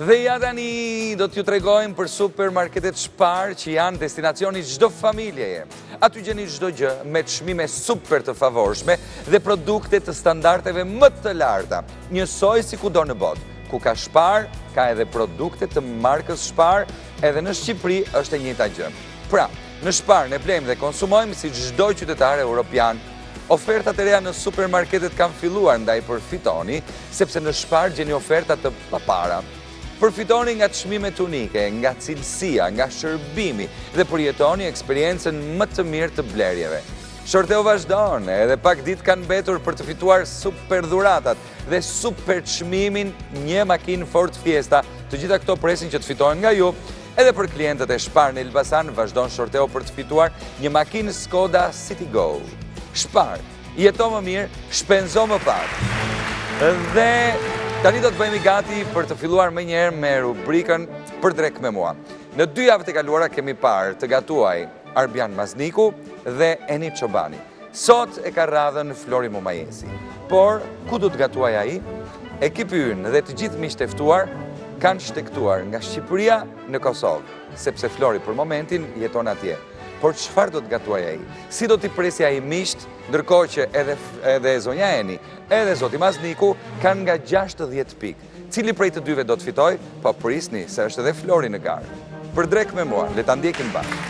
Dhe ja tani do t'ju tregojmë për supermarketet Spar që janë destinacioni çdo familjeje. Aty gjeni çdo gjë me çmime super të favorshme dhe produkte të standardeve më të larta. Njësoj si kudo në botë. Ku ka Spar, ka edhe produkte të markës Spar, edhe në Shqipëri është e njëjta gjë. Pra, në Spar ne blejmë dhe konsumojmë si çdo qytetar evropian. Ofertat e reja në supermarketet kanë filluar, ndaj përfitoni, sepse në Spar gjeni ofertat të papara. Përfitoni nga çmimet unike, nga cilësia, nga shërbimi dhe përjetoni eksperiencën më të mirë të blerjeve. Shorteu vazhdon, edhe pak ditë kanë mbetur për të fituar super dhuratat dhe super çmimin një makinë Ford Fiesta. Të gjitha këto presin që të fitojnë nga ju. Edhe për klientët e Spar në Elbasan vazhdon shorteu për të fituar një makinë Skoda Citigo. Spar, jeto më mirë, shpenzo më pak. Dhe tani do të bëhemi gati për të filluar më njëherë me rubrikën Për drek me mua. Në 2 javët e kaluara kemi parë të gatuaj Arbian Mazniku dhe Eni Çobani. Sot e ka radhën Flori Mumajesi. Por, ku do të gatuaj ai? Ekipi ynë dhe të gjithë miqtë e ftuar kanë shtektuar nga Shqipëria në Kosovë, sepse Flori për momentin jeton atje. Por çfarë do të gatuaj ai? Si do t'i presi ai miqt, ndërkohë që edhe zonja Eni, edhe zoti Mazniku kanë nga 60 pikë. Cili prej të dyve do të fitoj? Po prisni, se është edhe Flori në garë. Për drek me mua, le ta ndjekim bashkë.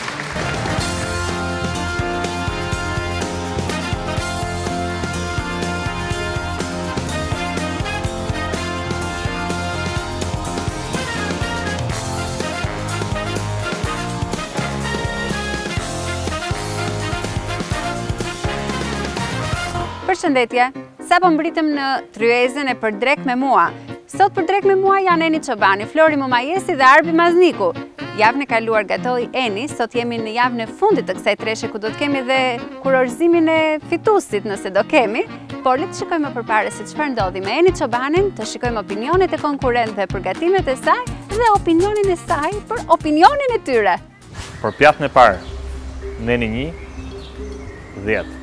Përshëndetje, sa po mbritëm në tryezën e Për drek me mua. Sot Për drek me mua janë Eni Çobani, Flori Mumajesi dhe Arbi Mazniku. Javën e kaluar gatoi Eni, sot jemi në javën e fundit të kësaj treshe ku do të kemi dhe kurorzimin e fituesit nëse do kemi, por le të shikojmë më përpara se çfarë ndodhi me Eni Çobanin, të shikojmë opinionet e konkurrentëve për gatimet e saj dhe opinionin e saj për opinionin e tyre. Për pjatën e parë, Neni 1, 10.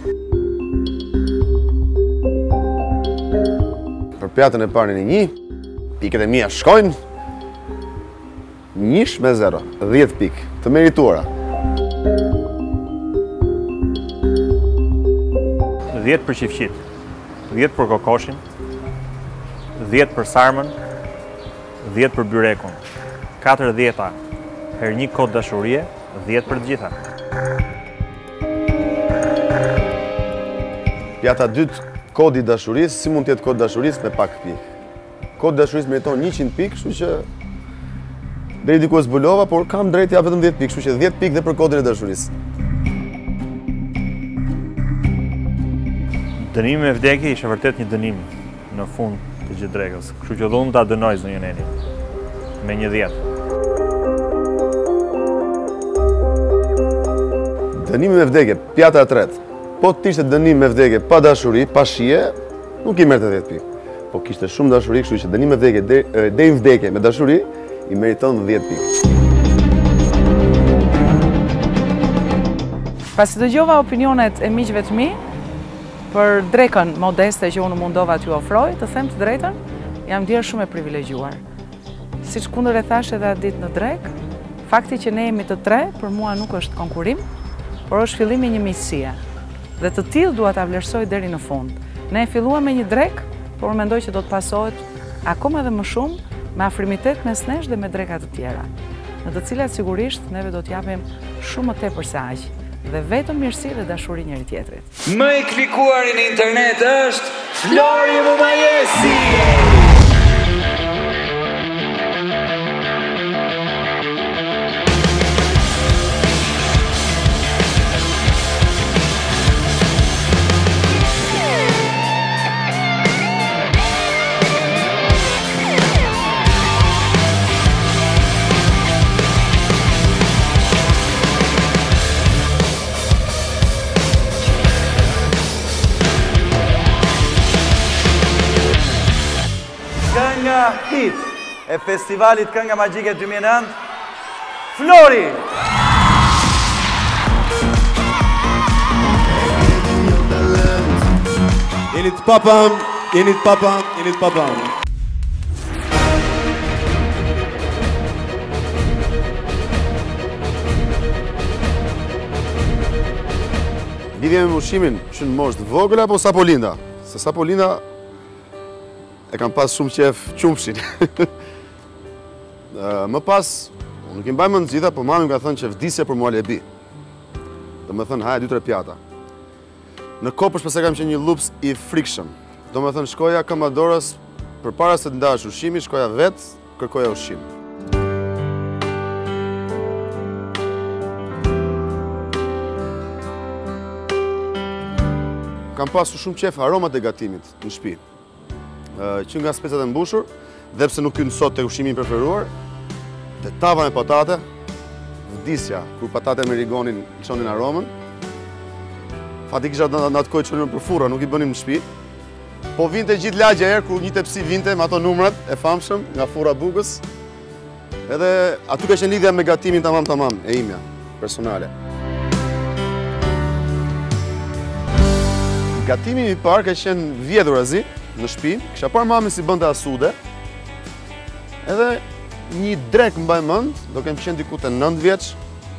Për pjatën e parë në 1, pikët e mia shkojnë 1-0, 10 pikë, të merituara. 10 për qifqit, 10 për kokoshin, 10 për sarmën, 10 për byrekun, 4 10 her 1 kod dashurie, 10 për të gjitha. Pjata 2, kodi dashurisë, si mund tjetë kod dashurisë me pak pikë. Kod dashurisë meriton 100 pikë, kështu që deri diku e zbulova, por kam drejt ja vetëm 10 pikë, kështu që 10 pikë dhe për kodin e dashurisë. Dënimi me vdekje ishte vërtet një dënim në fund të gjithë drekës, kështu që unë ta dënoj zonjën Eni me një 10. Dënimi me vdekje, pjata e tretë. Po t'ishte dënim me vdekje pa dashuri, pa shije, nuk i merrte 10 pikë. Po kishte shumë dashuri, kështu që dënim me vdekje deri në vdekje me dashuri i meriton 10 pikë. Pasi dëgjova opinionet e miqve të mi për drekën modeste që unë mundova t'ju ofroj, të them të drejtën, jam ndjerë shumë e privilegjuar. Siç kundër e thash edhe atë ditë në drek, fakti që ne jemi të tre për mua nuk është konkurim, por është fillimi një miqësie. Dhe të tillë dua ta vlerësoj deri në fund. Ne e filluam me një drek, por mendoj që do të pasohet akoma dhe më shumë me afrimitet mes nesh dhe me dreka të tjera, në të cilat sigurisht neve do t'japim shumë më tepër se aq, dhe vetëm mirësi dhe dashuri njëri tjetrit. Më i klikuari në internet është Flori Mumajesi! Hit e festivalit Kënga Magjike 2009, Flori! Jeni të papam, jeni të papam, jeni të papam. Lidhje me ushqimin, që në moshë të vogël apo sapolinda? Se sapolinda e kam pas shumë qef qumshin. Më pas, unë nuk i mbaj më në gjitha, po mami më ka thënë që vdisje për mua lebi. Do me thënë, haja 2-3 pjata. Në Kopës përse kam qenë një lups i frikshëm. Do me thënë, shkoja Kamadorës, për para se të ndash ushqimi, shkoja vetë, kërkoja ushqim. Kam pasur shumë qef aromat e gatimit në shtëpi. Që nga specat e mbushur, dhe pse nuk hyn sot te ushqimi i preferuar, te tava me patate, vdisja, kur patate me rigonin çonin aromën. Fati kisha në atë kohë çonin për furra, nuk i bënim në shtëpi. Po vinte gjithë lagja herë kur një tepsi vinte me ato numrat e famshëm nga furra Bukës. Edhe aty ka qenë lidhja me gatimin tamam e imja personale. Gatimi i parë ka qenë vjedhur azi në shtëpi, kisha parë mamin si bënte asude. Edhe një drek mbaj mend, do kem qenë diku te 9 vjeç.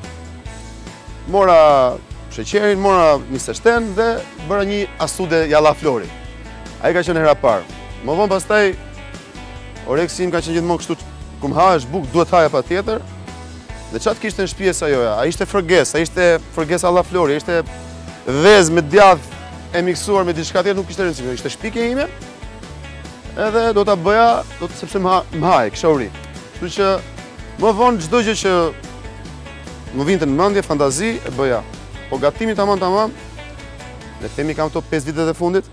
Mora sheqerin, mora një seshten dhe bëra një asude jalla flori. Ai ka qenë hera parë. Më vonë pastaj oreksim ka qenë gjithmonë kështu, ku më hahesh bukë duhet haja patjetër. Dhe çat kishte në shtëpi sa joja, ai ishte fërges, ai ishte fërges jalla flori, ishte vezë me djath e miksuar me diçka tjetër, nuk ishte rëndësishme, ishte shpikja ime. Edhe do ta bëja, sepse më haj, kisha uri. Kështu që më vonë çdo gjë që më vinte në mendje, fantazi e bëja. Po gatimi tamam, le themi kam këto 5 vitet e fundit.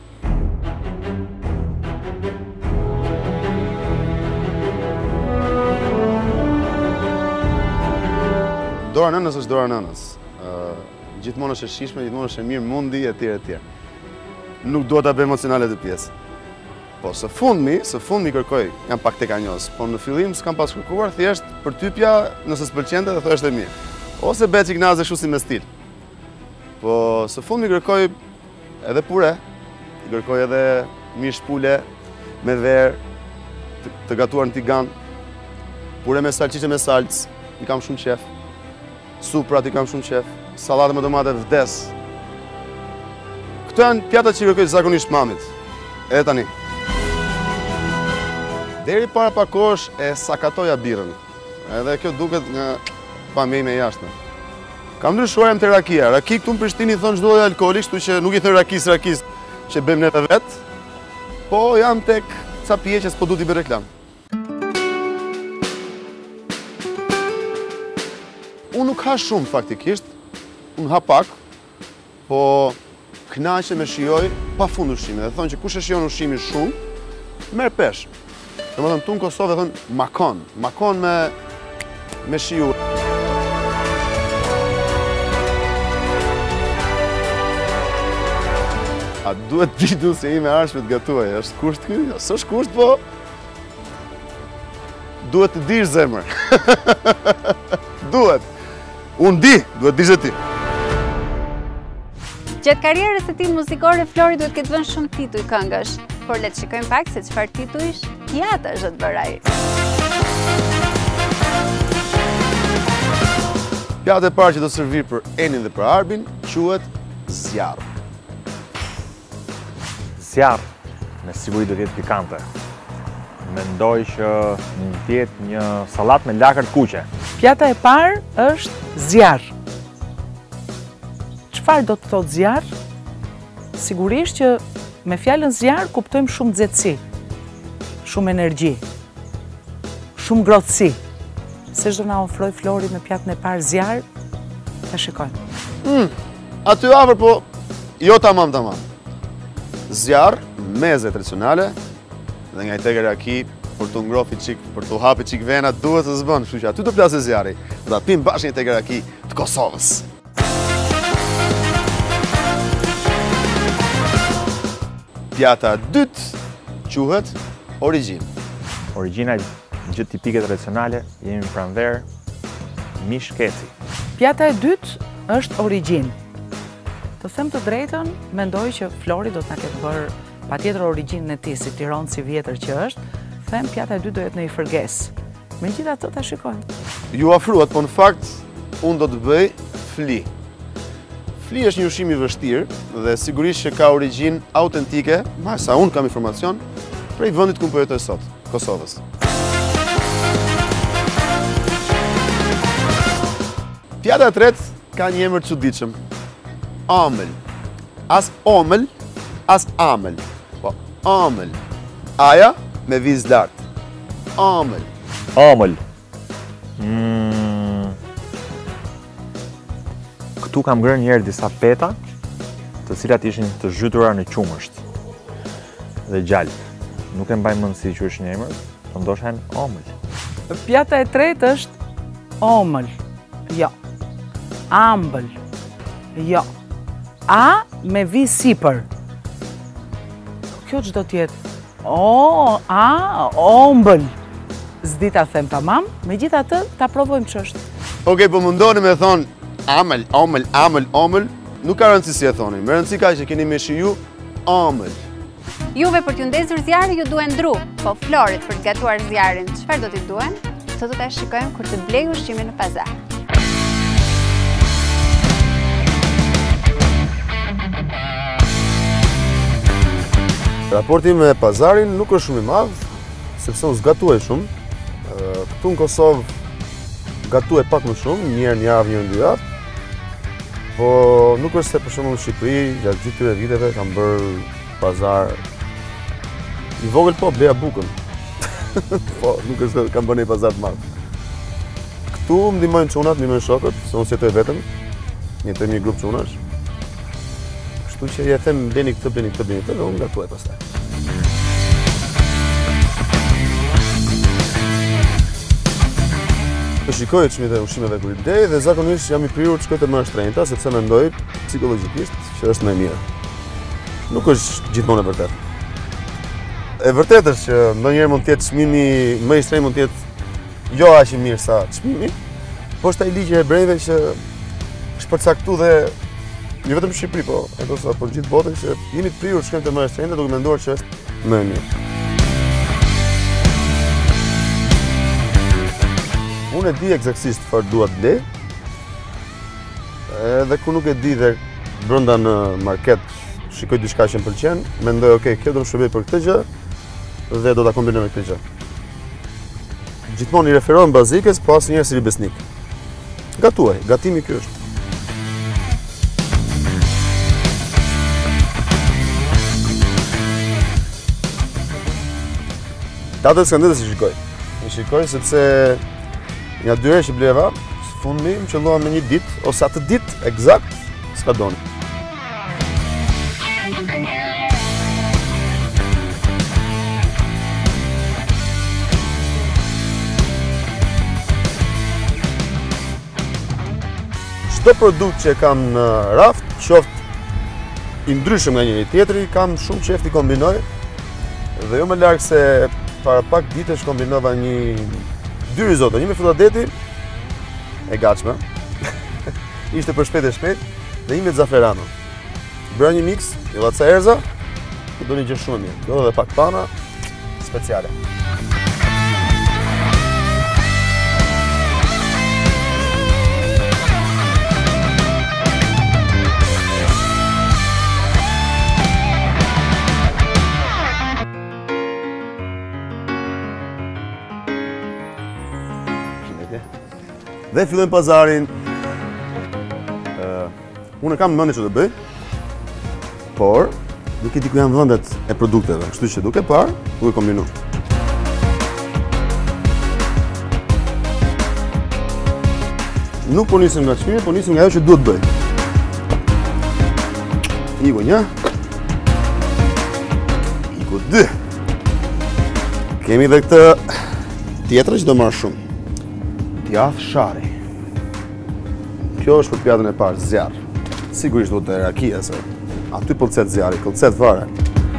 Dora nënës është dora nënës. Gjithmonë është e shishme, gjithmonë është e mirë mundi etj. Nuk dua ta bëj emocionale të pjesë. Po së fundmi kërkoj, jam pak tekanjos, po në fillim s'kam pas kërkuar, thjesht për typja, nëse s'pëlqente dhe thoshte mirë. Ose bëj çiknaze kështu si me stil. Po së fundmi kërkoj edhe pure, kërkoj edhe mish pule me verë të gatuar në tigan, pure me salcice me salcë, i kam shumë qef. Suprat i kam shumë qef, sallatë me domate vdes. Këto janë pjatat që kërkoj zakonisht mamit, edhe tani. Deri para pak kohësh e sakatoja birrën, edhe kjo duket nga pamja ime e jashtme. Kam ndryshuar jam te rakia. Raki këtu në Prishtinë i thonë çdo lloj alkooli, kështu që nuk i thon rakis që bëjmë ne vet. Po jam tek ca pije që s'po du t'i bëj reklam. Unë nuk ha shumë faktikisht, unë ha pak, po kënaqem me shijoj pafund ushqimin. Dhe thonë që kush e shijon ushqimin shumë, merr pesh. Domethënë tu në Kosovë thonë makon me shiju. A duhet ditu se ime arshme të gatuaj, është kusht ky? S'është kusht, po duhet të dish zemër. Duhet. Unë di, duhet dish e ti. Gjatë karrierës së tij muzikore, Flori duhet ketë vënë shumë tituj këngësh, por le të shikojmë pak se çfarë titujsh pjatash do të bëra ai. Pjata e parë që do të servir për Enin dhe për Arbin quhet zjarr. Zjarr, me siguri do të jetë pikante. Mendoj që mund të jetë një sallat me lakër të kuqe. Pjata e parë është zjarr. Çfarë do të thotë zjarr? Sigurisht që me fjalën zjarr kuptojmë shumë nxehtësi, shumë energji, shumë ngrohtësi. Se çdo na ofroi Flori me pjatën e parë zjarr, ta shikojmë. Aty afër, po jo tamam. Zjarr, meze tradicionale, dhe nga i teke raki, për të ngrofi qik, për të hapi qik vena, duhet të zbën, kështu që aty të plasë zjarri, dhe ta pim bashkë një teke raki të Kosovës. Pjata dytë quhet origjinë. Origjina gjë tipike tradicionale, jemi pranverë, mish keci. Pjata e dytë është origjinë. Të them të drejtën, mendoj që Flori do të na ketë bërë patjetër origjinën e tij si Tiranë si vjetër që është, them pjata e dytë do jetë në një fërges. Megjithatë ta shikojmë. Ju afruat, po në fakt unë do të bëj fli. Fli është një ushqim i vështirë dhe sigurisht që ka origjinë autentike, mbas sa unë kam informacion, prej vendit ku po jetoj sot, Kosovës. Pjata e tretë ka një emër të çuditshëm. Amël. As omël, as amël. Po, amël. Aja me vizë lartë. Amël. Amël. Këtu kam ngrënë njerë disa peta, të cilat ishin të zhytura në qumësht dhe gjallë. Nuk e mbaj mendësi që është një emër, të ndoshta janë omël. Pjata e tretë është omël. Jo. Ambël. Jo. A me vi sipër. Kjo ç'do t'jetë? Ombël. S'di ta them tamam, megjithatë ta provojmë ç'është. Okej, po mundoni me thonë amël, omël, amël, omël, nuk ka rëndësi si e thoni. Me rëndësi ka që keni me shiju amël. Juve për t'ju ndezur zjarri ju duhen dru, po Florit për të gatuar zjarrin, çfarë do t'i duhen? Sot do ta shikojmë kur të blej ushqimin në pazar. Raporti me pazarin nuk është shumë i madh, sepse unë zgatuaj shumë. Këtu në Kosovë gatuaj pak më shumë, një herë në javë, një herë në 2 javë. Po nuk është se për shembull në Shqipëri, gjatë gjithë këtyre viteve kam bërë pazar i vogël, po bleja bukën. Po nuk është se kam bërë një pazar të madh. Këtu më ndihmojnë çunat, ndihmojnë shokët, se unë jetoj vetëm, jetoj një grup çunash. Kështu që ja them bleni këtë, dhe unë gatuaj pastaj. Të shikoj çmit e ushqimeve kur i blej dhe zakonisht jam i prirur të shkoj te më shtrenjta sepse mendoj psikologjikisht që është më e mirë. Nuk është gjithmonë e vërtetë. E vërtetë është që ndonjëherë mund të jetë çmimi më i shtrenjtë, mund të jetë jo aq i mirë sa çmimi, po është ai ligji i hebrejve që është përcaktuar dhe jo vetëm në Shqipëri, po edhe për gjithë botën që jemi të prirur të shkojmë te më shtrenjta duke menduar që është më e mirë. Unë e di eksaktësisht çfarë dua të blej. Edhe kur nuk e di dhe brenda në market shikoj diçka që më pëlqen, mendoj okay, kjo do të më shërbej për këtë gjë dhe do ta kombinoj me këtë gjë. Gjithmonë i referohem bazikës, po asnjëherë si besnik. Gatuaj, gatimi ky është. Datën skandetës i shikoj. I shikoj sepse nga 2 herë që bleva, së fundmi më qëllova me 1 ditë, ose atë ditë eksakt, s'ka doni. Çdo produkt që kam në raft, qoftë i ndryshëm nga njëri tjetri, kam shumë qejf t'i kombinoj, dhe jo më larg se para pak ditësh kombinova 2 risotto, një me filladeti, e gatshme, ishte për shpejt dhe një me zaferano. Bëra një mix, i llaca erza, do një gjë shumë mirë. Do edhe pak pana, speciale. Dhe fillojmë pazarin. Unë kam në mendje që të bëj, por nuk e di ku janë vendet e produkteve, kështu që duke parë, duke kombinu. Nuk po nisim nga çmimi, po nisim nga ajo që duhet bëj. Iku 1. Iku 2. Kemi dhe këtë tjetër që do marrë shumë. Djath shari. Kjo është për pjatën e parë, zjarr. Sigurisht do të rakia se aty pëlqet zjarri, pëlqet fare.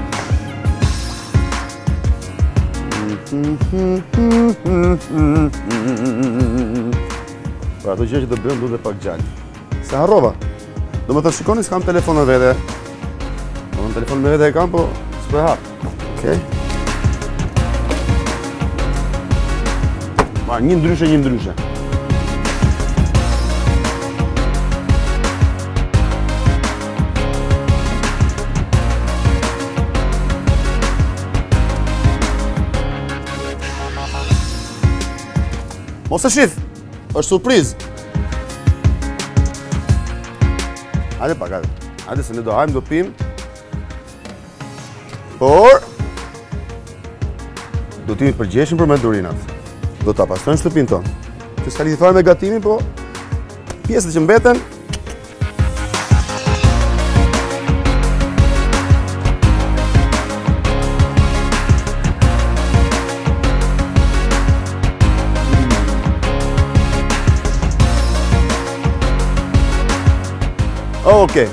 Për ato gjë që do bëjmë duhet pak gjallë. Se harrova. Do më të shikoni s'kam telefon në vete. Në telefon me vete e kam, po s'po e hap. Okej. Ma, një ndryshe. Mos e shith, është surprizë. Hajde pak, hajde. Hajde se ne do hajmë, do pim. Por, do t'jemi përgjeshëm për mandarinat. Do t'a pastrojmë shtëpinë tonë. Që s'ka lidhje fare me gatimin, po pjesët që mbeten. Okej.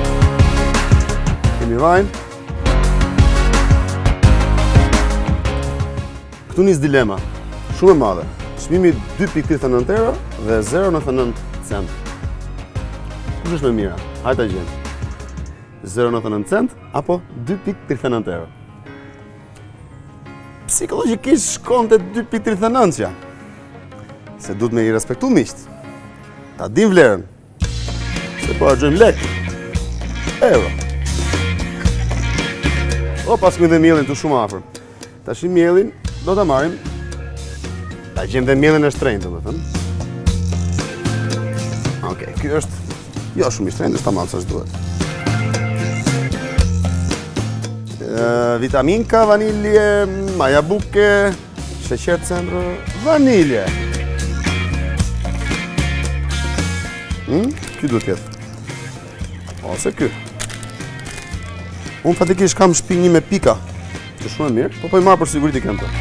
Kemi vajnë. Këtu nis dilema, shumë e madhe. Çmimi 2.39 euro dhe 0.99 cent. Kush është më mira? Hajde ta gjejmë. 0.99 cent apo 2.39 euro? Psikologjikisht shkon te 2.39-ja. Se duhet me I respektu miqt. Ta dim vlerën. Se po harxojmë lek. Euro. O pas me dhe mielin të shumë afër. Tash mielin do ta marrim. Ta gjem dhe mielin e shtrenjtë, domethënë. Okej, ky është jo shumë I shtrenjtë, është tamam sa duhet. Vitaminka, vanilje, majabuke, sheqer cendrë, vanilje. Ky duhet jetë. Ose ky. Unë fatikisht kam shtëpi një me pika. Që shumë e mirë, po I marr për siguri ti kem të.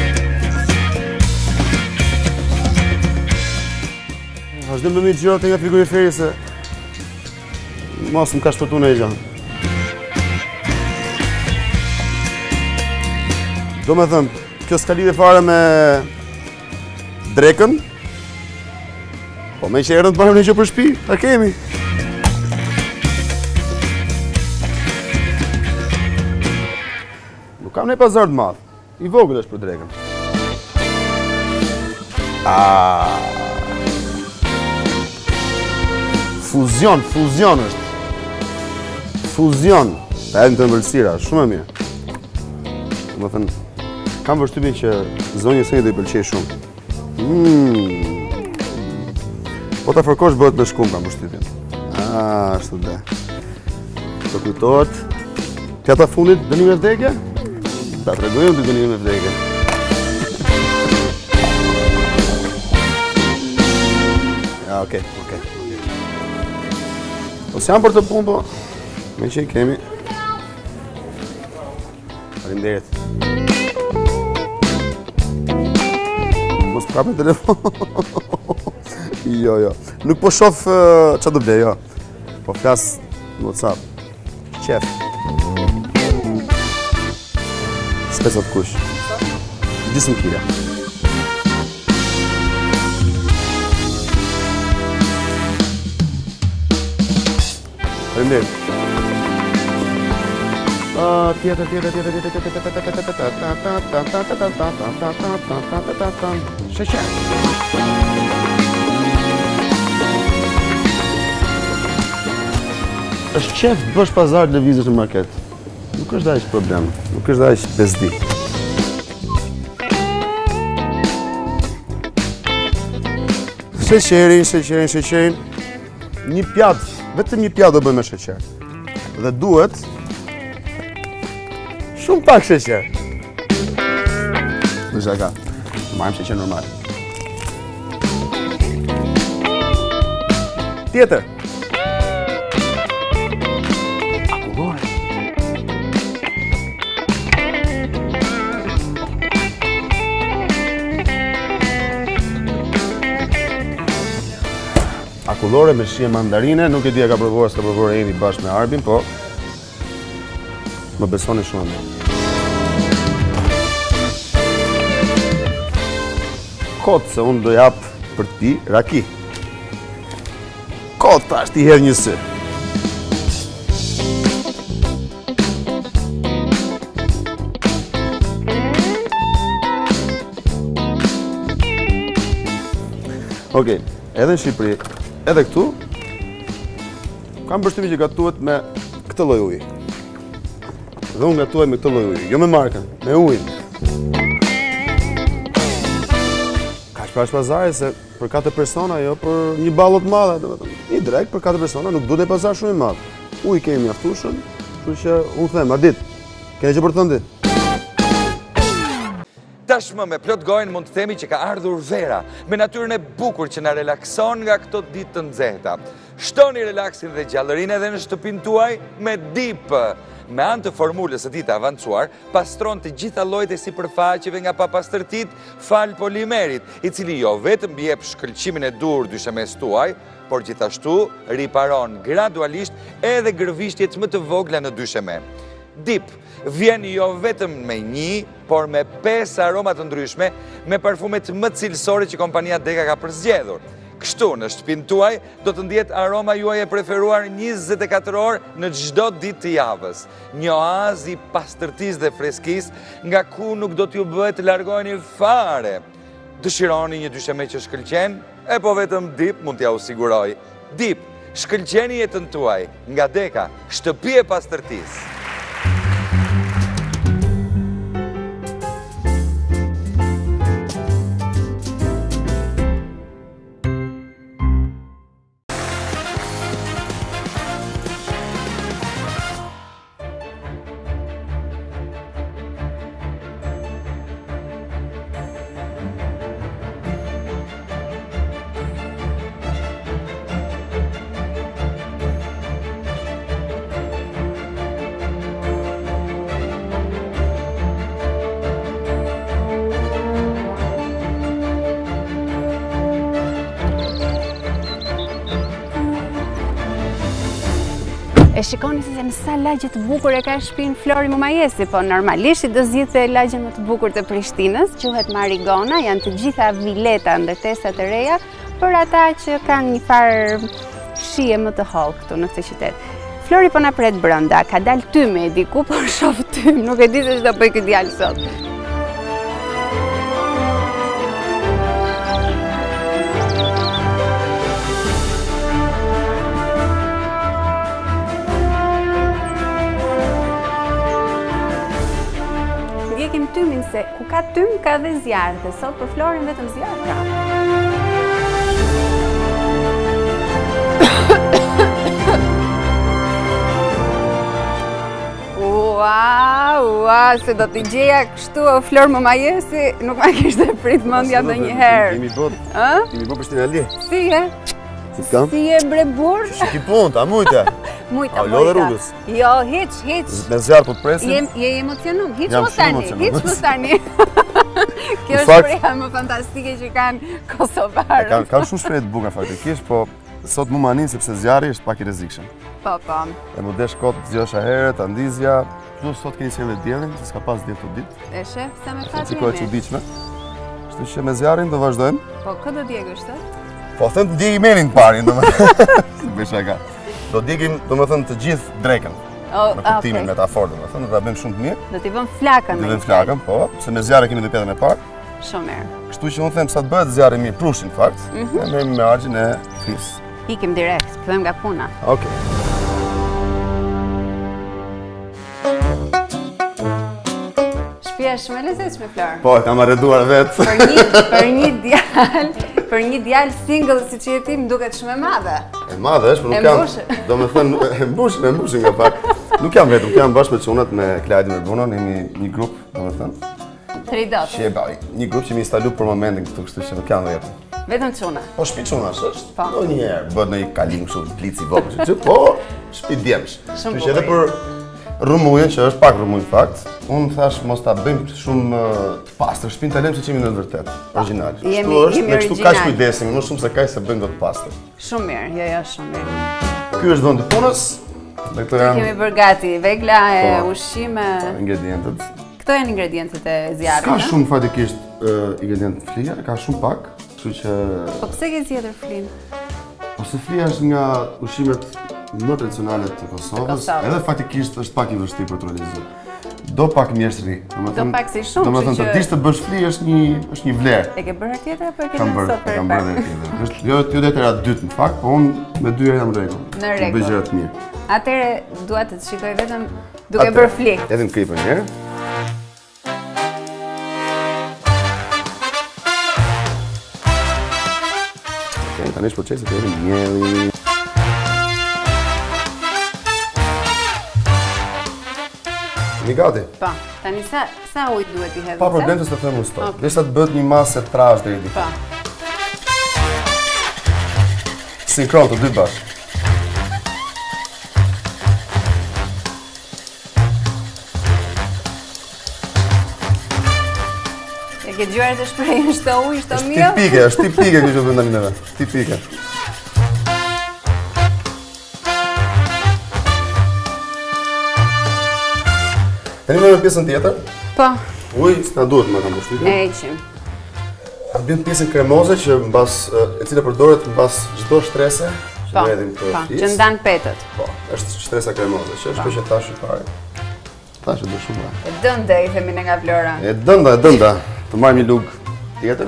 Vazhdim me mi të gjërat e nga frigoriferi se mos më ka shpëtu në e gjanë. Do me thëmë, kjo s'ka lidhje fare me drekën, po me që erën të marrëm një që për shtëpi, ta kemi. Nuk kam një pazar të madhë, I vogël është për drekën. Fuzion është. Fuzion. Ta edhëm të ëmbëlsira, shumë e mirë. Do me thënë, kam vështypjen që zonjë së një do I pëlqej shumë. Po ta fërkosh bëhet me shkum, kam vështypjen. Ashtu dhe. Do kujtohet. Pjata fundit, dënime vdekje? Ta tregojmë të dënime vdekje. Ja, okej. Ose janë për të punë, po me që I kemi. Faleminderit. Mos prapë telefon. Jo. Nuk po shoh çfarë do blej, jo. Po flas në WhatsApp. Qef. Spesat kush. Disëm kila. Faleminderit. Sheqer. Është qef të bësh pazar të lëvizësh në market. Nuk është aq problem, nuk është aq bezdi. Sheqerin. Një pjatë, vetëm një pjatë do bëjmë me sheqer. Dhe duhet shumë pak sheqer. Në shaka, marrim sheqer normal. Tjetër. Akullore. Akullore me shije mandarine, nuk e di a ka provuar, s'ka provuar Edi bashkë me Arbin, po më besoni shumë mirë. Kotë se unë do jap për ti raki. Kotë tash ti hedh një sy. Okej, edhe në Shqipëri, edhe këtu, kam përshtypjen që gatuhet me këtë lloj uji. Dhe unë gatuaj me këtë lloj uji, jo me markën, me ujin. Ka shpesh pazari se për 4 persona, jo për një ballot madhe, domethënë. Një drek për 4 persona nuk duhet e pazar shumë i madh. Ujë kemi mjaftueshëm, kështu që unë them, Ardit, keni që për të thënë ti? Tashmë me plot gojën mund të themi që ka ardhur vera, me natyrën e bukur që na relakson nga këto ditë të nxehta. Shtoni relaksin dhe gjallërinë edhe në shtëpinë tuaj me Deep. Me anë të formulës së tij të avancuar, pastron të gjitha llojet e sipërfaqeve nga papastërtit fal polimerit, i cili jo vetëm jep shkëlqimin e dur dyshemes tuaj, por gjithashtu riparon gradualisht edhe gërvishtjet më të vogla në dysheme. Deep vjen jo vetëm me 1, por me 5 aroma të ndryshme me parfumet më cilësore që kompania Deka ka përzgjedhur. Kështu, në shtëpinë tuaj, do të ndjet aroma juaj e preferuar 24 orë në çdo ditë të javës. Një oazë i pastërtisë dhe freskisë, nga ku nuk do t'ju bëhet të largoheni fare. Dëshironi një dysheme që shkëlqen, e po vetëm Deep mund t'ja u siguroj. Deep, shkëlqeni jetën tuaj, nga Deka, shtëpi e pastërtisë. E shikoni se në sa lagje të bukur e ka shtëpinë Flori Mumajesi, po normalisht i do zgjidhte lagjen më të bukur të Prishtinës, quhet Marigona, janë të gjitha vileta ndërtesa të reja për ata që kanë një farë shije më të hollë këtu në këtë qytet. Flori po na pret brenda, ka dalë tymi diku, por shoh tym, nuk e di se ç'do bëj ky djalë sot. Ndjekim tymin se ku ka tym ka dhe zjarr, dhe sot për Florin vetëm zjarr ka. Ua, se do t'i gjeja kështu o Flor Mumajesi, nuk ma kishte prit mendja ndonjëherë. Kemi bot Prishtinë Ali. Si e? Si t'kam? Si e bre burr? Ki punë, a mujta? Mujta, A lo dhe rrugës? Jo, hiç. Me zjarë po të presim? Je emocionum, hiç Jam mos shumë tani, emocionum. hiç mos tani. Kjo është fakt- shpreha më fantastike që kanë kosovarët. Kam shumë shprehje të bukura faktikisht, po sot mu manin sepse zjarri është pak i rrezikshëm. Po. E mu desh kot zgjosh herët, andizja, plus sot keni sjellë diellin, se s'ka pas diell këtë ditë. E shef sa me Se fat cikoj e çuditshme. Kështu që me zjarrin do vazhdojmë. Po, kë do djegësh sot? Po them të ndjegim menin parin, domethënë. Si bëj shaka. Do ndjegim domethënë të gjithë drekën. Në kuptimin metafor domethënë, do ta bëjmë shumë të mirë. Do t'i vëm flakën. Do vëmë flakën, po, se me zjarrin kemi edhe pjetën e parë. Shumë mirë. Kështu që unë them sa të bëhet zjarri mirë prushin fakt, ne merrem me argjin e fis. Ikim direkt, fillojmë nga puna. Okej. Shtëpia është shumë e lezetshme, Flor. Po, e kam arreduar vetë. Për një djalë single si që je ti, më duket shumë e madhe. E madhe është, por nuk jam, domethënë, e mbushin nga pak. Nuk jam vetëm, jam bashkë me çunat, me Klaudin me Brunon, jemi një grup, domethënë. 3 dot. Që një grup që mi instalu për momentin këtu, kështu që nuk jam vetëm. Vetëm çuna. Po shtëpi çunash është. Po. Ndonjëherë bëhet një kalim kështu plici vogël, që po shtëpi djemsh. Shumë Kështu që edhe për rrumujën, që është pak rrumuj fakt, unë thash mos ta bëjmë shumë të pastër shtëpinë, ta lëmë siç jemi në të vërtetë, origjinal. Kështu është, me kështu kaq kujdesemi, më shumë se kaq se bëjmë dot pastër. Shumë mirë, jo, shumë mirë. Ky është vendi i punës. Dhe këto janë Kemi bërë gati vegla e ushqime. ingredientët. Këto janë ingredientet e zjarrit. Ka shumë fatikisht ingredient flia, ka shumë pak, kështu që Po pse ke zgjedhur flin? ose flia është nga ushqimet më tradicionale të Kosovës, edhe fatikisht është pak i vështirë për të realizuar. Do pak mjeshtri, Do pak si shumë, domethënë të dish të bësh fli është një vlerë. E ke bërë tjetër apo e ke Kam bërë bërë, sot për kam bërë edhe tjetër. Është jo detera dytë në fakt, po unë me dyja jam rregull. Në rregull. Bëj gjëra të mirë. Atëre dua të shikoj vetëm duke bërë fli. Edhim klipën një herë. Tani është procesi të jemi mielli. Mi gati? Po, tani sa ujë duhet i hedhë? Pa problem të të them unë stoj. Derisa të bëhet një masë trash deri diku. Po. Sinkron të dy bashkë. E ke dëgjuar të shprehën shto ujë, shto Është miell? tipike, është tipike kjo që bën tani neve. Tipike. Tani me pjesën tjetër. Po, Uj, s'na duhet më kam përshtypjen. e heqim. Atë bën pjesën kremoze që mbas e cila përdoret mbas çdo shtrese. Që Po, do hedhim këtë po, fis. që ndan petët. Po, është shtresa kremoze, që është kjo që tash i pare. Tash e do shumë. E dënde i themin nga Vlora. E dënda. Të marrim një lugë tjetër.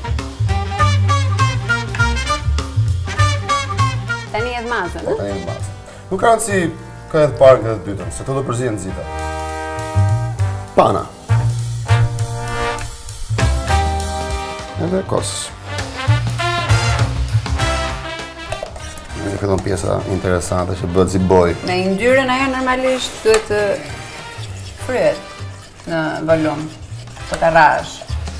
Tani edhe mazën, Tani e mbas. Nuk ka rëndësi ka edhe parë nga të dytën, se këto do përzihen nxita. Pana. Edhe kos. Në fillon pjesa interesante që bëhet si boj. Me yndyrën ajo normalisht duhet të fryhet në volum, po të rrash.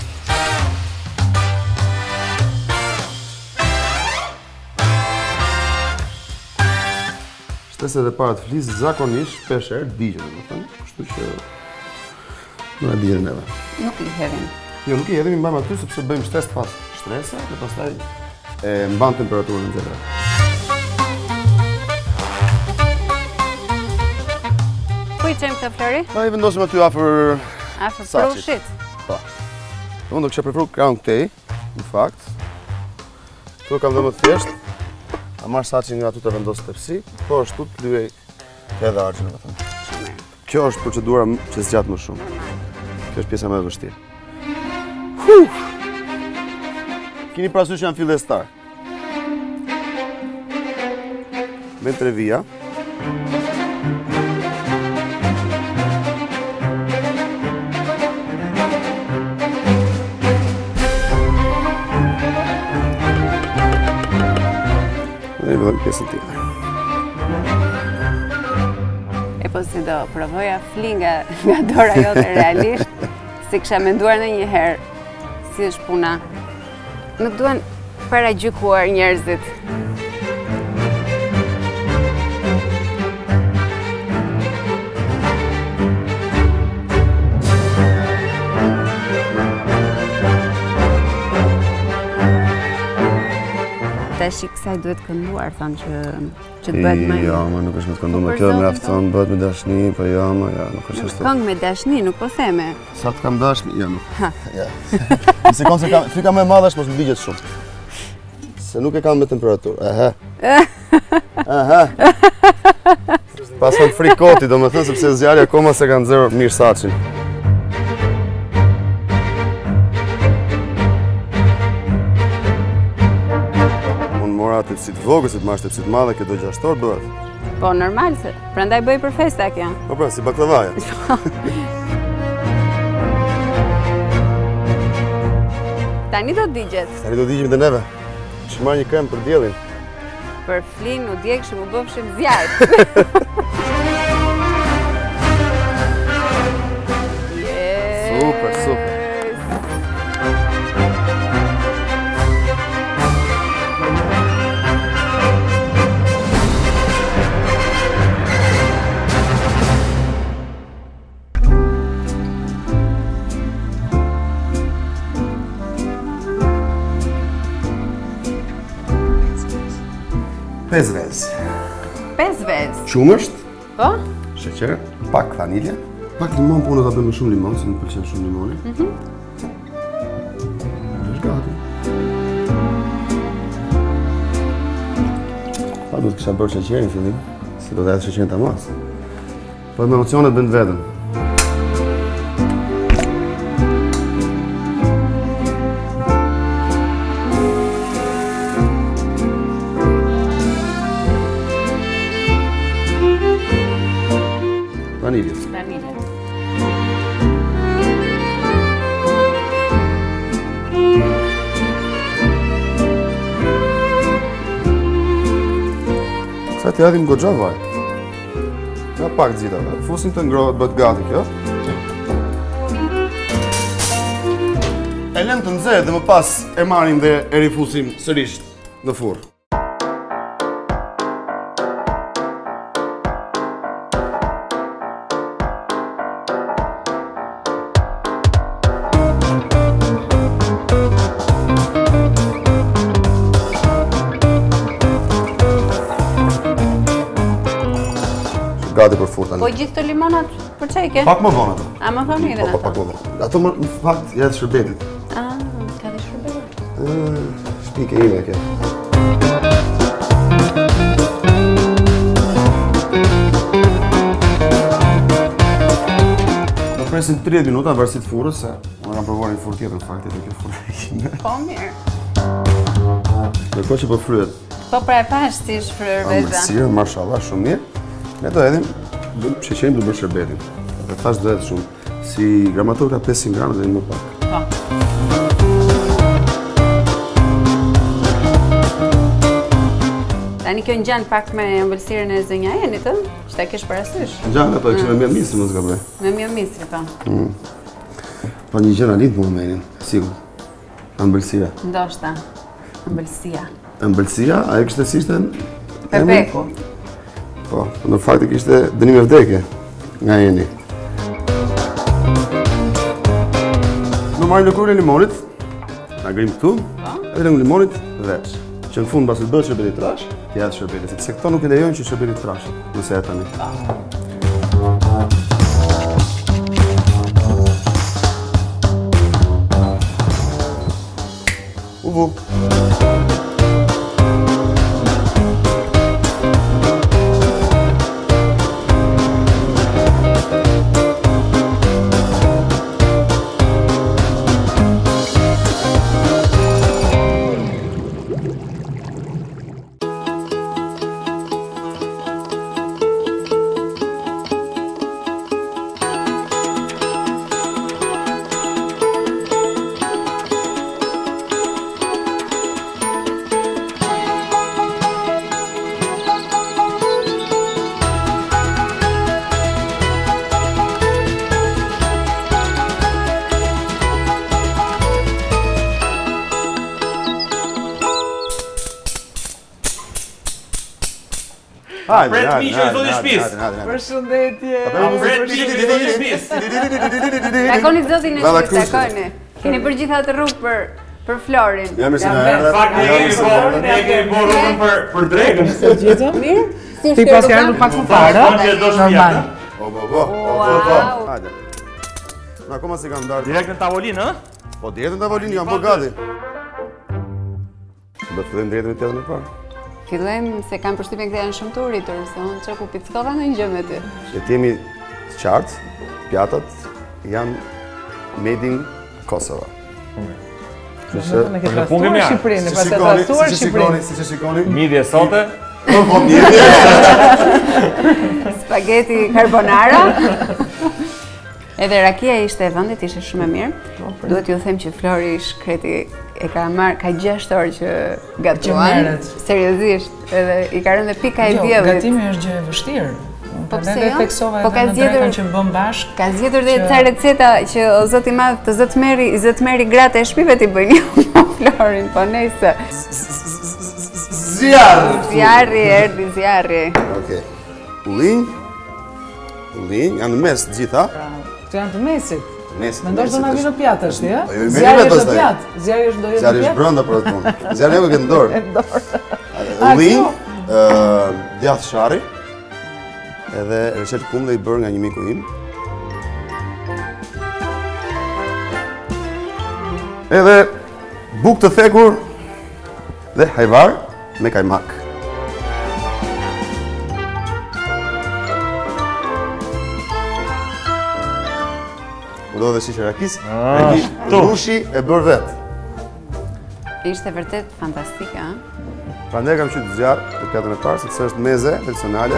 Shtreset e para të flisë zakonisht shpesh herë digjen, domethënë, kështu që nuk e digjen neve. Nuk i hedhin. Jo, nuk i hedhim, i mbajmë aty sepse bëjmë shtresë pas shtresa dhe pastaj e mban temperaturën nxehtë. Ku i qëjmë këtë Flori? Na i vendosim aty afër Afër Saqit. prushit. Po. Unë do kisha preferuar crown këtej, në fakt. Këtu kam dhe më thjesht. Ta marr saçin nga aty të vendos tepsi, po ashtu të lyej edhe arçin, domethënë. Shumë mirë. Kjo është procedura që zgjat më shumë. Kjo është pjesa më e vështirë. Keni parasysh janë fillestar. Me trevia. Dhe i vëllëm pjesën tjetër. E po si do provoja fli nga dora jote realisht, si kisha menduar në një herë, si është puna. Nuk duhen paragjykuar njerëzit. Tash kësaj duhet kënduar, thonë që të bëhet më. Jo, ma nuk është me të kënduar, kjo me afton bëhet me dashni, po jo, ma ja, nuk është ashtu. Këngë me dashni, nuk po theme. Sa të kam dashni, jo nuk. Ja. Në sekondë se kam, frika më e madhe është mos më ligjet shumë. Se nuk e kam me temperaturë. Pas kanë frikoti, do me thënë, sepse zjarri akoma se kanë nxjerrë mirë saçin. Tepsi të vogël, se të marrësh tepsi të madhe, kjo do gjashtor bëhet. Po normal se, prandaj bëj për festa kjo. Po pra, si baklavaja. Tani do digjet. Tani do digjemi dhe neve. Që marrë një krem për diellin. Për flin u djegshëm u bëfshim zjarr. Super, super. Pesë vezë. 5 vezë. Shumë është, Po? sheqer, pak vanilje, pak limon, po unë ta bëj me shumë limon, se më pëlqen shumë limoni. Është gati. Pa do të kisha bërë sheqerin në fillim, se do të edhe sheqerin ta mas. Po me emocionet bën vetën. Vanilje. Vanilje. të jadhim goxha vaj. Nga pak zita, fusim të ngrohet, bët gati kjo. E lëm të nxehtë dhe më pas e marrim dhe e rifusim sërish në furrë. Gati për furrë tani. Po gjithë të limonat për çaj ke? Pak më vonë ato. A më thoni edhe Pak më vonë. Ato në fakt janë shërbetit. Ah, ka dhe shërbet. Shpike ime kjo. Do presim 30 minuta varësisht furrës se unë kam provuar një furrë tjetër në fakt edhe kjo furrë. Po mirë. Ndërkohë që po fryhet. Po pra e pash si shfryrë veza. Mirësirë, mashallah, shumë mirë. Ne do edhim, sheqerim do bërë shërbetin. Dhe thash do edhë shumë. Si gramator ka 500 gram dhe një më pak. Po. Tani kjo ngjan pak me ëmbëlsirën e zënja Enit, ë? Që ta kesh parasysh. Ngjan apo e kishte me mjell misri, mos gaboj. Me mjell misri, po. Po një gjë na lidh mua me Enin, sigurt. Ëmbëlsira. Ndoshta. Ëmbëlsia. Ëmbëlsia, ajo kishte si ishte? Pepeku. Po, në fakt kishte dënim e vdekje nga Eni. Në marrim lëkurën e limonit, na grim këtu, edhe lëkurën e limonit veç. Që në fund pasi bëhet shërbeti trash, t'i jap shërbetit, sepse këto nuk e lejojnë që shërbeti trash, nëse e tani. Uvu. Pret miqë e zoti shtëpisë. Përshëndetje. Pret miqë e zoti shtëpisë. Takoni zotin e shtëpisë, takoni. Keni bërë gjitha të rrugë për Florin. Jam mirë se na erdhe. Fakt ne kemi bërë për drekën. Gjithë? Mirë? Ti pas ka ardhur pak më parë, normal. Wow. Hajde. Na akoma si kam ndarë. Direkt në tavolinë, ë? Po direkt në tavolinë, jam po gati. Do të fillojmë drejt me tjetër në parë. Fillojmë se kam përshtypjen këta janë shumë të uritur, se unë që ku pickova në një gjë me ty. Që t'jemi qartë, pjatat janë made in Kosova. Ne kemi trastuar Shqipërinë, ne pas e trastuar Shqipërinë. Si që shikoni? Midje sote. Po mirë. Spaghetti carbonara. Edhe rakia ishte e vendit, ishte shumë e mirë. Duhet ju them që Flori shkreti e ka marrë, ka 6 orë që gatuan. Seriozisht, edhe i ka rënë dhe pika e diellit. Jo, gatimi është gjë e vështirë. Po pse jo? Po ka zgjedhur që bën bashk. Ka zgjedhur dhe ca receta që o Zoti i Madh të zot meri gratë e shtëpive ti bëjnë jo Florin, po nejse. Zjarri, erdhi zjarri. Okej. Ullinj, janë në mes të gjitha. Këto janë të mesit. Mendosh do na vinë në pjatë është, ja? Jo, Zjarri është në pjatë. Zjarri është do jetë në Zjarri është pjatë. brenda për atë punë. Zjarri e ke në dorë. Ullinj, djathë shari, edhe recetë kumdhe i bërë nga një miku im. Edhe bukë të thekur dhe hajvar me kajmak. Udo dhe shishe rakis, rushi e bërë vetë. Ishte vërtet fantastike, a? Prandaj kam qytë zjarë të pjatën e parë, sepse është meze tradicionale.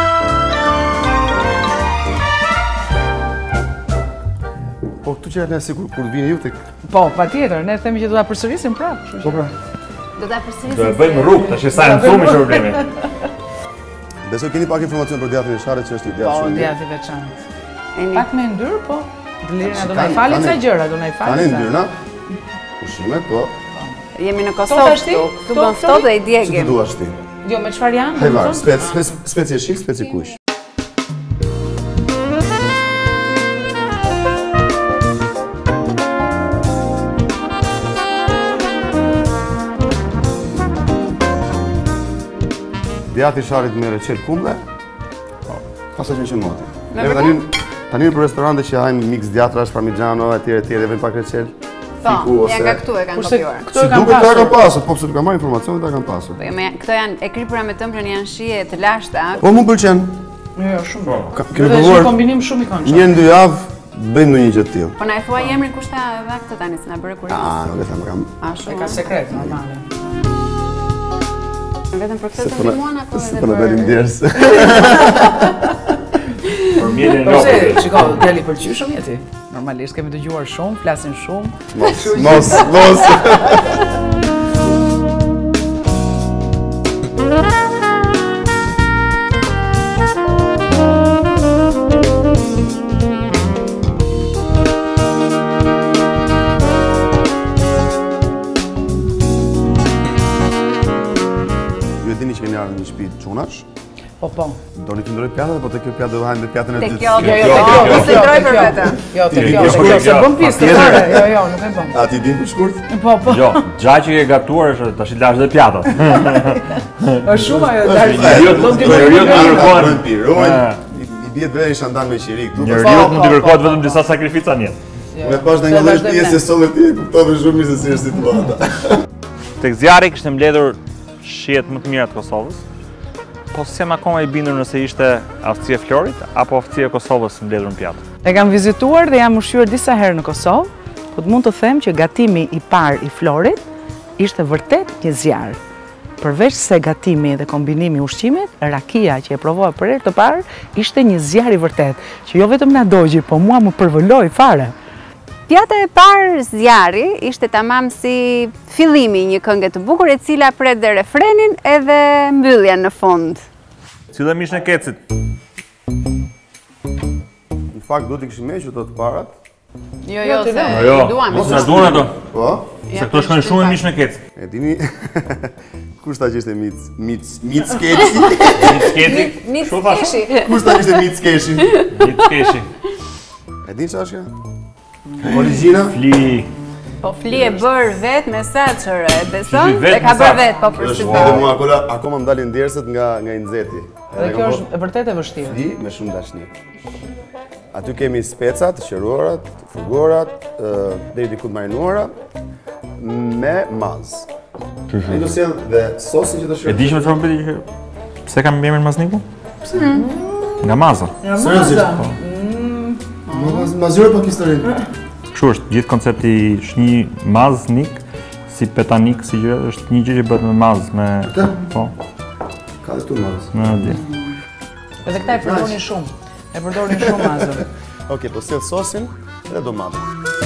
Po këtu që ne sikur kur vini ju tek. Po, patjetër, ne themi që do ta përsërisim prapë, kështu që. Po pra. Do ta përsërisim. Do e bëjmë rrugë, tash sa në thumë është problemi. Besoj keni pak informacion për djathtin e Sharrit që është i djathtë Po, shumë. djathtë i veçantë. Eni. Pak me ndyr, po. Dëlirina do na i fali ca gjëra, do na i fali. Kanë ndyrna. Pushimet, po. Jemi në Kosovë këtu. Këtu bën ftohtë dhe i Ç'i djegim. duash ti? Jo, me çfarë janë? Hajvar, specie shik, specie kush. Djati i Sharrit me reçel kumdhe. Pastaj më moti. Neve tani për restorante që hajmë mix djatrash, parmigiano etj etj dhe vjen pak reçel. Po, janë nga këtu e kanë kopjuar. Këtu Si e kanë duket ta kanë pasur. pasur, po pse nuk kam marrë informacione ta kanë pasur. Këto janë e kripura me tëmprën, janë shije të lashta. Po më pëlqen. Jo, shumë. Kemi Dhe është provuar një kombinim shumë i këndshëm. 1-2 javë bëjmë ndonjë gjë të tillë. Po na e thua emrin kushta edhe këtë tani se na bëre kurioz. Nuk e them kam. A E shumë. ka sekret, normale. Vetëm për këtë të ndihmuan apo Se edhe po na bërim për ders. Për mjetin e Po se, lopës. shiko, djali pëlqy shumë jeti. Normalisht kemi dëgjuar shumë, flasin shumë. Mos. Ju e dini që keni ardhur në një shtëpi të çunash? Po. Doni të ndroj pjatën apo te kjo pjatë do hajmë me pjatën e Te dytë? kjo, Jo, te jo, kjo, te kjo, mos e ndroj për vete. Jo, te Jo, kjo, jo, se bën pistë jo. fare. Jo, nuk e bën. A ti din për shkurt? Po. Jo, gjatë që ke gatuar është tash i lash dhe pjatat. Është shumë ajo. Njeriut mund t'i kërkohen. I bie drejt shandan me qiri këtu. Njeriut mund t'i kërkohet vetëm disa sakrifica në jetë. Me pas në një pjesë e solle ti, kuptove shumë mirë se si është situata. Tek zjarri kishte mbledhur shihet më të mira të Kosovës. Po s'jam akoma i bindur nëse ishte aftësia e Florit apo aftësia e Kosovës mbledhur në pjatë. E kam vizituar dhe jam ushqyer disa herë në Kosovë, po të mund të them që gatimi i parë i Florit ishte vërtet një zjarr. Përveç se gatimi dhe kombinimi i ushqimit, rakia që e provova për herë të parë ishte një zjarr i vërtet, që jo vetëm na dogji, po mua më përvoloi fare. Pjata e parë zjarri ishte tamam si fillimi një këngë të bukur e cila pret dhe refrenin edhe mbylljen në fund. Cila mish në kecit? Në fakt do t'i kishim hequr ato të parat. Jo, se Jo, duam. mos na duan ato. Po, Se këto shkojnë shumë me mish në kec. e dini kush ta ishte Mic Skeci? Sketi. Nic Shumë fashë. keshi. Kush ta ishte Mic Skeshi? Mic keshi. E dini çfarë është kjo? Origjina? Fli. Po fli e bër vet me saçëre, e beson? Fli vet E ka me bër saç. vet, po për Është shtypë. edhe mua akoma më dalin derset nga i nxehti. Dhe kjo është e vërtet e vështirë. Fli me shumë dashni. Aty kemi specat, qeruarat, furgorat, deri diku të marinuara me maz. Ai do sjell dhe sosin që do E shëroj. di që më çfarë bëti që pse kam emrin Mazniku? Nga Maza. Seriozisht? Mazurë pak historinë. Kështu është gjithë koncepti është një maznik, si petanik, si gjë, është një gjë që bëhet me maz, me po, Ka dhe tu maz. me di. Edhe këta e përdorin shumë. E përdorin shumë mazën. Okej, po sjell sosin dhe domatën.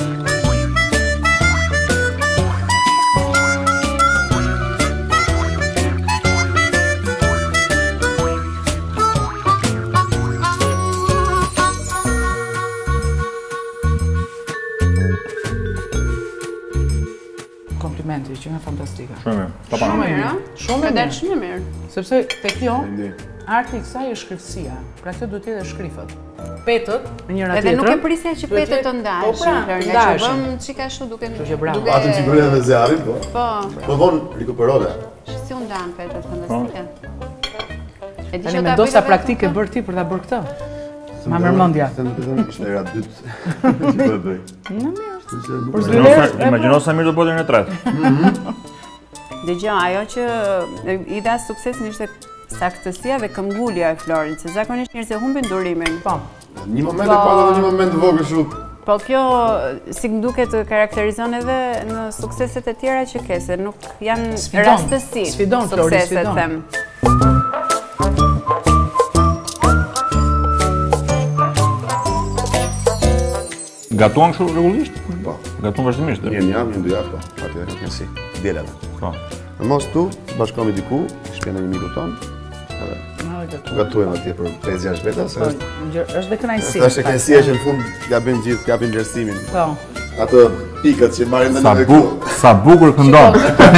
Komplimenti, që nga fantastika. Shumë mirë. Pa pa. Shumë e Mirë, mirë. Shumë Ka e dalë mirë. shumë mirë. Sepse te kjo, arti i kësaj është shkrifësia. Pra kjo duhet të jetë shkrifët. Petët në njëra Edhe tjetrën. nuk e prisja që petet të ndashin, Po pra, nga që ndashin. bëm çika ashtu duke që bravo. Atë që bëre me zjarrin, po. Po, Po vonë rikuperove. si u ndan petet fantastike. E di Tani që me ta do bëj sa vetëm praktike këtë. bërë ti për ta bërë këtë. Ma mërmendja. Ishte era dytë. Që po e bëj. Për zgjeler, Imagjino sa mirë do bëhet në tretë. Dëgjoj, ajo që i dha suksesin ishte saktësia dhe këmbgulja e Florit, se zakonisht njerëzit humbin durimin. Po. Një moment e parë dhe një moment të vogël shumë. Po kjo, si më duket, karakterizon edhe në sukseset e tjera që ke, se nuk janë Sfidon. rastësi. Sfidon, Flori, sukseset, sfidon. them. Gatuan kështu rregullisht? Po. Gatuan vazhdimisht. Një javë, një dy javë, po. Atëherë ka si. Diela. Po. Në mos tu, bashkohemi diku, shtjena një miku ton. Edhe Gatujem atje për 5-6 veta, se Është dhe kënaqësi. është e kënaqësia që në fund japin gjithë, japin vlerësimin. Po. Ato pikët që marrin në nëve këtu. Sa bukur këndon.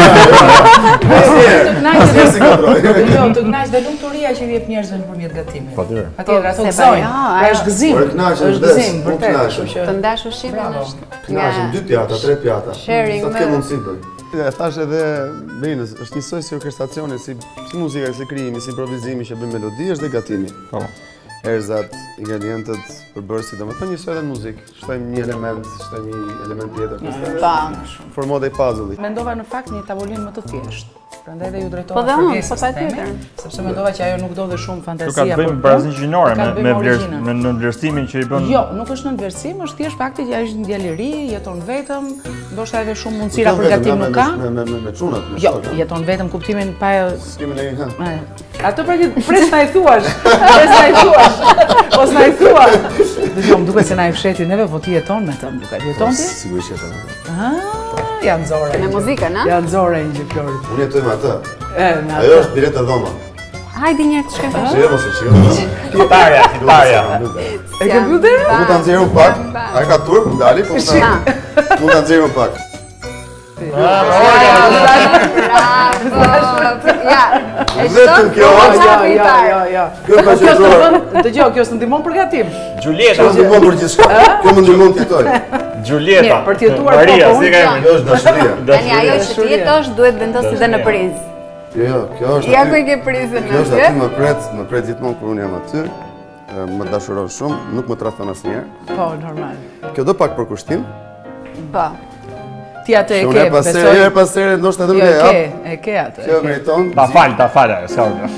Jo, të kënaq dhe lumturia që i jep njerëzve nëpërmjet gatimit. Patjetër. Patjetër, ato Se gëzojnë. jo, Pra është gëzim. Por e kënaqesh Është des, gëzim, po vërtet. kënaqesh. Kështu që Të ndash ushimin është Kënaqem 2 pjata, 3 pjata. sharing Sa të me- ke mundësi bëj. E thash edhe Brinës, është njësoj si orkestracioni, si muzika, si krijimi, si improvizimi që bën melodi, është dhe gatimi. Po. Erzat, ingredientët, përbërësit, domethënë njësoj edhe në muzikë. Shtojmë një element, shtojmë një element tjetër. Formohet ai puzzle-i. Mendova në fakt një tavolinë më të thjeshtë. Prandaj edhe ju drejtova Po dhe unë, kërkesës po patjetër. teme, sepse mendova që ajo nuk do dhe shumë Kjo fantazia. ka të bëjmë për barazën punë, gjinore ka të bëjmë origjinën. me në vlerësimin që i bën. Jo, nuk është në vlerësim, është thjesht fakti që ai është një djalëri, jeton vetëm, ndoshta edhe shumë mundësira për gatim nuk ka. Me çunat, me Jo, shokët. jeton vetëm kuptimin pa S'kemi ne ha. Ato pra që pres na i thuash. Pres na i thuash. Os na i thua. Dëgjoj, më duket se na i fsheti neve, po ti jeton me të, më duket. Jeton ti? Sigurisht jeton. Janë zore. Me muzikën, a? Janë zore një gjë Flori. Unë jetoj me atë. Me Ajo është bilet e dhoma. Hajde njerë të shkojmë tash. Shiko mos e shiko. Kitarja. E ke pyetur deri? Mund ta nxjerrim pak. Ai ka turp, ndali, po ta. Mund ta nxjerrim pak. Ja, e Vetëm kjo, Jo. Kjo ka qenë. Dëgjoj, kjo s'më ndihmon për gatim. Giulietta. Kjo më ndihmon për gjithçka. Kjo më ndihmon të jetoj. Giulietta. Mirë, për të jetuar Maria, po, si ka unë emrin? Kjo është dashuria. tani ajo që ti jetosh duhet vendosi dhe në prizë. Jo, kjo është. Ja ku i ke prizën Kjo është në aty më pret gjithmonë kur unë jam aty. Më dashuron shumë, nuk më tradhton asnjëherë. Po, normal. Kjo do pak për kushtim. Po. Ti atë e Unë ke, e pas besoj. herë pas here ndoshta edhe Jo, nuk e jap. e ke atë. Kjo meriton. Ta fal, s'ka problem.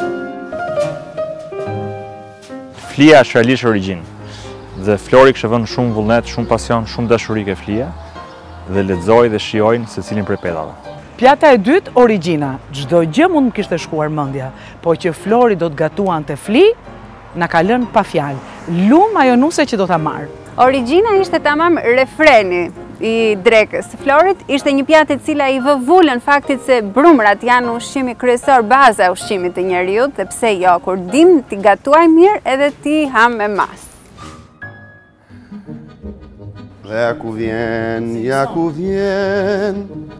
Flia është realisht origjinë. Dhe Flori kishte vënë shumë vullnet, shumë pasion, shumë dashuri ke Flia dhe lexoi dhe shijojnë secilin prej petave. Pjata e dytë, origjina. Çdo gjë mund më kishte shkuar mendja, po që Flori do të gatuante fli, na ka lënë pa fjalë. Lum ajo nuse që do ta marr. Origjina ishte tamam refreni i drekës së Florit, ishte një pjatë e cila i vë vullën faktit se brumrat janë ushqimi kryesor, baza e ushqimit të njeriut, dhe pse jo, kur dim ti gatuaj mirë edhe ti ham me mas. Ja ku vjen, ja ku vjen.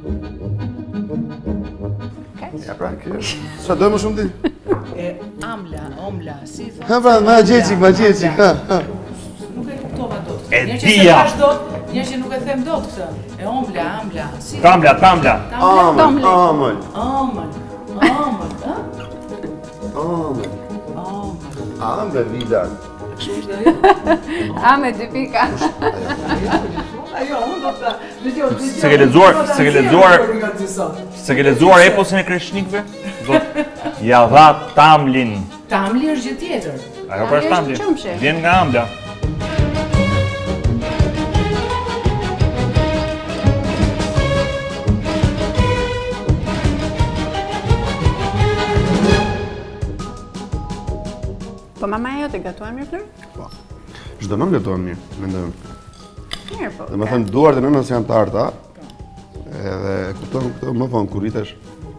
Ja pra, kjo. Sa do më shumë ti? Omla, si thon. Ha pra, ma gjeçik, ha. Nuk e kuptova dot. E dia. Një që nuk e them dot këtë. E omla, si. Tamla. Amël. Amël vida. A me 2 pika. Ajo, unë do të dëgjoj. Se ke lexuar eposin e Kreshnikëve? Ja dha Tamlin. Tamli është gjë tjetër. Ajo pra është Tamlin. Vjen nga Amla. Po mama jo të gatuar mirë, Flor? Po. Çdo më gatuan mirë, mendoj. Mirë, po. Dhe më thënë, duart e nënës janë të arta, edhe kupton këto më vonë kur rritesh.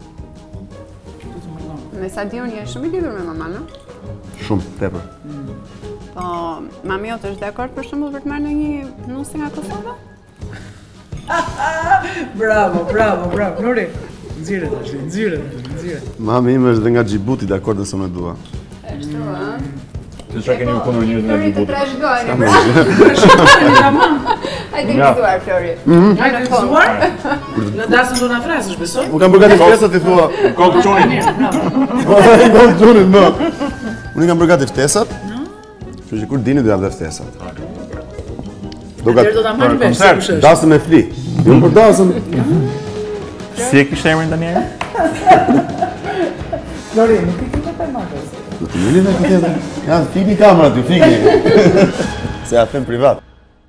Me sa di unë je shumë i lidhur me mama, no? Shumë, tepër. Po, mami jote është dakord për shembull për të marrë ndonjë nusë nga Kosova? Bravo. Flori. Nxirre. Mami ime është dhe nga Xhibuti, dakord se unë e dua. Ashtu, a? Ti çka keni punuar njerëz nga Flori të Djibouti? trashëgojnë. Hajde gëzuar, Flori. Hajde gëzuar? Në dasëm do na frasësh, besoj? Unë kam përgatitur ftesat i thua. Kokë çunit. Kokë çunit, më. Unë kam përgatitur ftesat. Kështu që kur dini do jap dhe ftesat. Do Atëherë do ta marrë vesh, se kush është. Dasëm me fli. Jo për dasëm. Si e kishte emrin tani? Flori, nuk i ke të marrë. Do të jeni me këtë. Ja, fikni kamerat ju, fikni. Se ja them privat.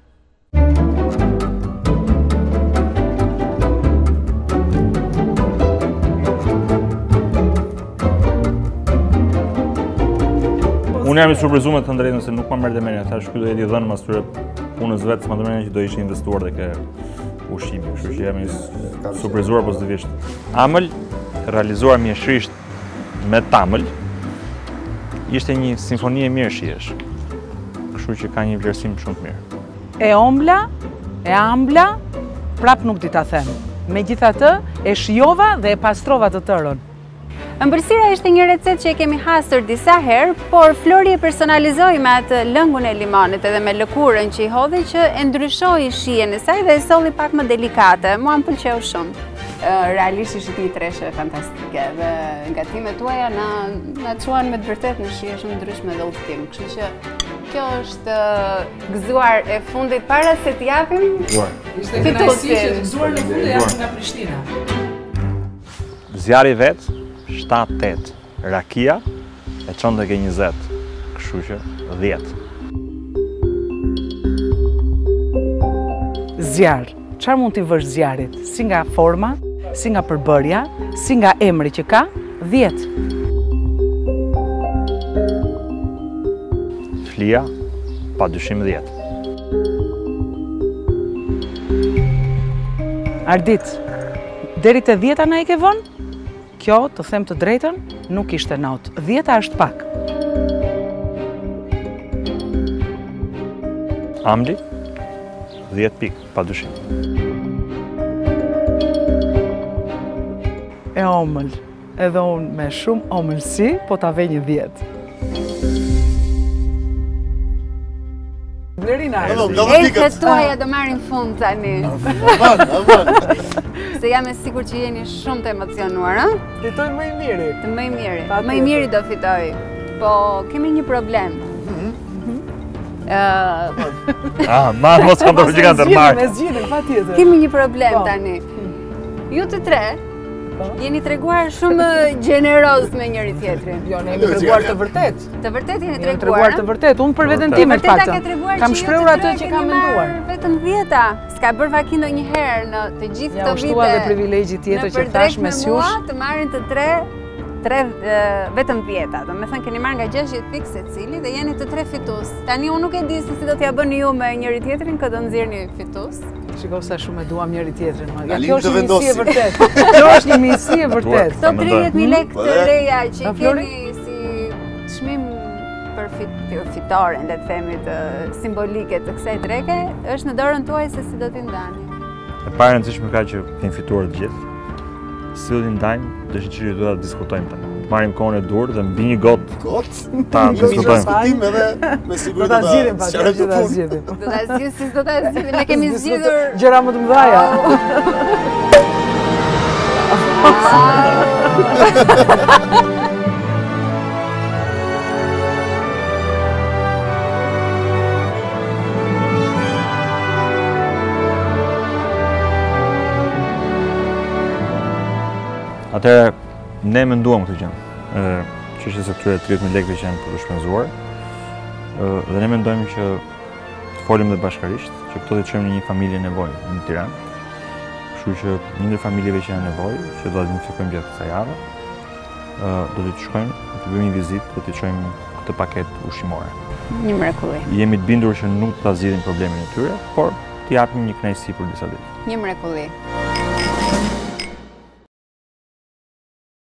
Unë jam i surprizuar me të drejtën se nuk ma merrte mendja, thash ky do jetë i dhënë mas tyre punës vetë, s'ma mendja që do ishte investuar dhe ke ushqimi, kështu që jam i surprizuar pozitivisht. Amël realizuar mjeshtrisht me tamël ishte një simfoni e mirë shihesh. Kështu që ka një vlerësim shumë të mirë. E ombla, e ambla, prap nuk di ta them. Megjithatë, e shijova dhe e pastrova të tërën. Ëmbëlsira ishte një recetë që e kemi hasur disa herë, por Flori e personalizoi me atë lëngun e limonit edhe me lëkurën që i hodhi që e ndryshoi shijen e saj dhe e solli pak më delikate. Mua më pëlqeu shumë. Realisht ishte një treshe fantastike dhe gatimet tuaja na çuan me të vërtet në shije shumë ndryshme dhe udhtim. Kështu që kjo është gëzuar e fundit para se t'japim Ishte kënaqësi që të gëzuar në fund e japim nga Prishtina. Zjarri vet 7-8, rakia e çon tek 20, kështu që 10. Zjarr. Çfarë mund t'i vësh zjarrit? Si nga forma, si nga përbërja, si nga emri që ka, 10. Flia, padyshim 10. Ardit, deri te 10 na i ke vënë? Kjo, të them të drejtën, nuk ishte not. 10 është pak. Ambli, 10 pikë, padyshim. E omël, edhe unë me shumë omëlsi, po ta vej një 10. Blerina, Ejthet tuaja do marrin fund tani. Se jam e sigurt që jeni shumë të emocionuar, ha? fitojnë më i miri. Të më i miri. Patjetër. Më i miri do fitoj. Po kemi një problem. Ma mos kam të përgjigant të marrë. Me zgjidhim, patjetër. Kemi një problem Po. tani. Ju të tre jeni treguar shumë gjeneroz me njëri tjetrin. Jo, ne jemi treguar të vërtet. Të vërtet jeni Jemi treguar. treguar të vërtet. Unë për veten time të Vërteta ke paktën. treguar Kam që ju shprehur të atë tre që keni kam menduar. marrë vetëm 10-a. S'ka bërë vaki ndonjëherë në të gjithë Ja këto ushtua vite. dhe privilegji tjetër që thash mes Në jush. përdrejt me mua të marrin të tre vetëm 10-a. Do me thënë keni marrë nga 60 pikë secili dhe jeni të tre fitus. Tani unë nuk e di se si do t'ja bëni ju me njëri tjetrin, këtë do nxjerrni fitus. Shiko sa shumë e duam njëri tjetrin. Ja, Alin kjo të është një vendosi. misi e vërtet. Kjo është një misi e vërtet. Këto 30.000 lekë të reja që i Flori? keni si çmim përfitore, le të themi të simbolike të kësaj dreke, është në dorën tuaj se si do t'i ndani. E para e rëndësishme ka që kemi fituar të gjithë. Si do t'i ndajmë, do që do ta diskutojmë tani. Të marrim kohën e dur dhe mbi një gotë ta diskutojmë. Diskutim edhe me Do siguri ta do zgjidhim ta patjetër, sqarojmë do ta të punë. zgjidhim. Do ta zgjidhim, si do ta zgjidhim, ne kemi zgjidhur. Gjëra më të mëdha. Atëherë, ne menduam këtë gjë. Çështja e këtyre 30.000 lekëve që janë për të shpenzuar. Dhe ne mendojmë që të folim dhe bashkërisht, që këto të çojmë në një familje nevojë në Tiranë. Kështu që një ndër familjeve që janë nevojë, që do të identifikojmë gjatë kësaj jave, do të shkojmë, do të bëjmë një vizitë, do të çojmë këtë paketë ushqimore. Një mrekulli. Jemi të bindur që nuk ta zgjidhim problemin e tyre, por t'i japim një kënaqësi për disa ditë. Një mrekulli.